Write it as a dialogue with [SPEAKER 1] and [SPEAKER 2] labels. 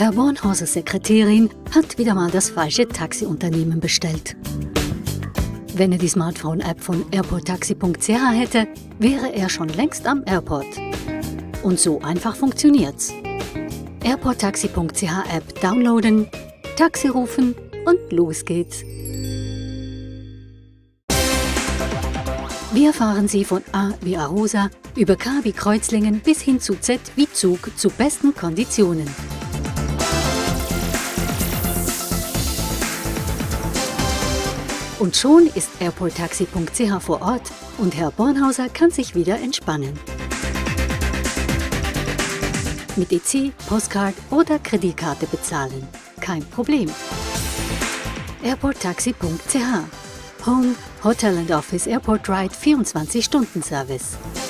[SPEAKER 1] Herr Bornhausers Sekretärin hat wieder mal das falsche Taxiunternehmen bestellt. Wenn er die Smartphone-App von airporttaxi.ch hätte, wäre er schon längst am Airport. Und so einfach funktioniert's. airporttaxi.ch App downloaden, Taxi rufen und los geht's. Wir fahren Sie von A wie Arosa über K wie Kreuzlingen bis hin zu Z wie Zug zu besten Konditionen. Und schon ist airporttaxi.ch vor Ort und Herr Bornhauser kann sich wieder entspannen. Mit EC, Postcard oder Kreditkarte bezahlen. Kein Problem. airporttaxi.ch Home, Hotel and Office Airport Ride 24-Stunden-Service.